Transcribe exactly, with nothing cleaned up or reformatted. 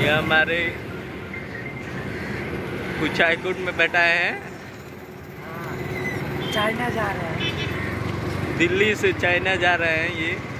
ये हमारे कुछ हाईकोर्ट में बैठा है। चाइना जा रहे हैं, दिल्ली से चाइना जा रहे हैं ये।